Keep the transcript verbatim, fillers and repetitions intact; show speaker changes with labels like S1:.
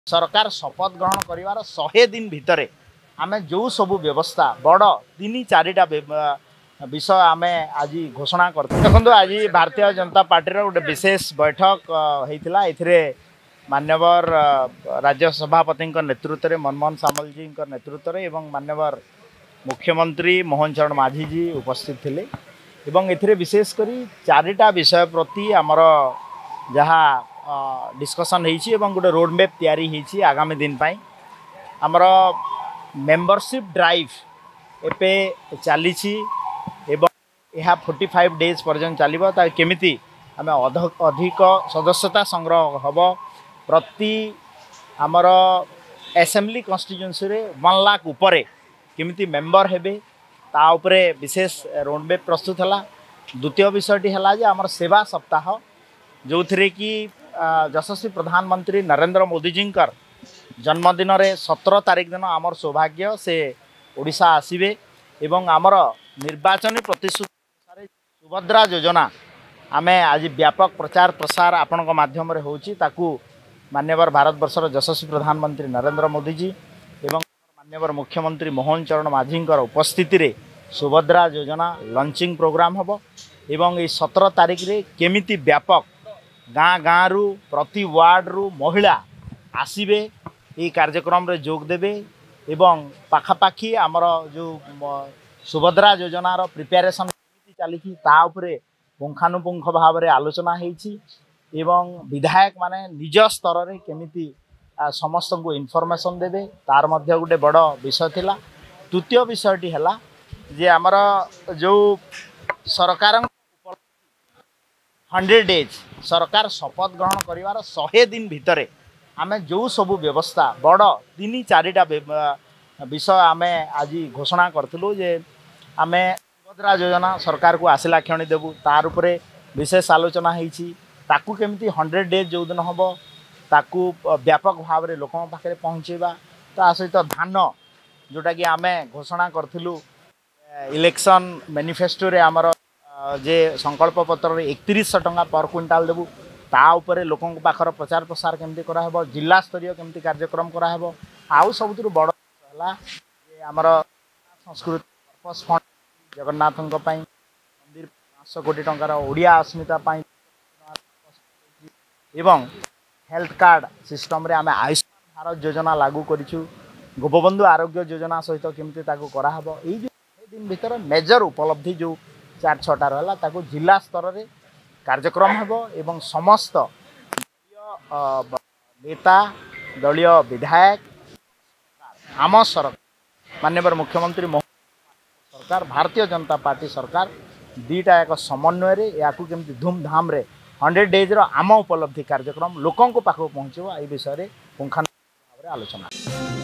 S1: सरकार शपथ ग्रहण कर शहे दिन भितर आम जो सब व्यवस्था बड़ तीन चारिटा विषय आम आज घोषणा कर देखो आज भारतीय जनता पार्टी गोटे विशेष बैठक होता ए मान्यवर राज्य सभापति नेतृत्व में मनमोहन सामल जी नेतृत्व में मान्यवर मुख्यमंत्री मोहन चरण माझी जी उपस्थित थे ए विशेषकर चारिटा विषय प्रति आमर जहाँ डिस्कसन होती गोटे रोड मैप तैयारी होती आगामी दिन पाई आमर मेंबरशिप ड्राइव एपे चली यह फोर्टी फाइव डेज पर्यटन चलो केमिति आम अधिक सदस्यता संग्रह हम प्रति आमर असेंबली कन्स्टिट्यूएंसी रे वन लाख उपरे केमिति मेंबर हेबे ता उपरे विशेष रोड मैप प्रस्तुत है। द्वितीय विषयटी है आमर सेवा सप्ताह जो थे कि यशस्वी प्रधानमंत्री नरेंद्र मोदी जी जन्मदिन रे सत्रह तारीख दिन आमर सौभाग्य से ओडिशा आसीबे एवं आमर निर्वाचन प्रतिश्रुति अनुसार सुभद्रा योजना आमे आज व्यापक प्रचार प्रसार आपण माध्यम रे होची ताकू मान्यवर भारत वर्षर यशस्वी प्रधानमंत्री नरेंद्र मोदी जी एवं मान्यवर मुख्यमंत्री मोहन चरण माझी उपस्थिति रे सुभद्रा योजना लॉन्चिंग प्रोग्राम हम एवं ये सत्रह तारीख रे केमिति व्यापक गाँ गाँ रु प्रति वार्ड रु महिला आसीबे ये कार्यक्रम रे जोग देबे एवं पाखापाखी आमर जो सुभद्रा योजनार प्रिपेरेसन केमिति चली ता उपरे पुंखानुपुंख भाव में आलोचना होती एवं विधायक माने निज स्तर रे केमिति समस्त को इनफॉरमेशन देबे तार मध्य गोटे बड़ विषय थिला। तृतीय विषयटी है जे आमर जो सरकार हंड्रेड डेज सरकार शपथ ग्रहण कर शहे दिन भितर आम जो सब व्यवस्था बड़ तीन चारिटा विषय आम आज घोषणा करूँ जे आम सुभद्रा योजना सरकार को आसला क्षण देवु तार उपरे विशेष आलोचना होती ताकू केमिति हंड्रेड डेज जो दिन हम ताकू व्यापक भाव में लोक पाखे पहुँचेबा ता सहित धान जोटा कि आम घोषणा करूँ इलेक्शन मैनिफेस्टो रे आमर जे संकल्प पत्र एकतीस टंका पर क्विंटाल देवु ता उपरे लोकों पाखर प्रचार प्रसार केमती कराहब जिला स्तरीय केमती कार्यक्रम कराहब आउ सबुठ बड़ है आमर संस्कृति पर्पस फंड जगन्नाथों मंदिर पाँच सौ कोटी टंकार ओडिया अस्मिता एवं हेल्थ कार्ड सिस्टम रे आमे आयुष्मान भारत योजना लागू करिछु गोपबंधु आरोग्य योजना सहित केमती ताकू कराहब एई दिन भीतर मेजर उपलब्धि जो चार छटा रहा ताकू जिला स्तर रे कार्यक्रम हेबो एवं समस्त दलीय नेता दलीय विधायक आम सरकार माननीय मुख्यमंत्री मोहन सरकार भारतीय जनता पार्टी सरकार दीटा एक समन्वय रे याकू केमती धूमधाम रे हंड्रेड डेज रो आम उपलब्धि कार्यक्रम लोकों को पाखो पहुँचो ये विषय में पुंखानुपुंख भाव में आलोचना।